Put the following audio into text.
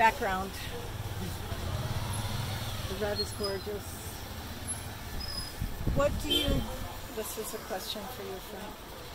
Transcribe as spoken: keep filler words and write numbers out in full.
background. The red is gorgeous. What do you, this is a question for you, Frank.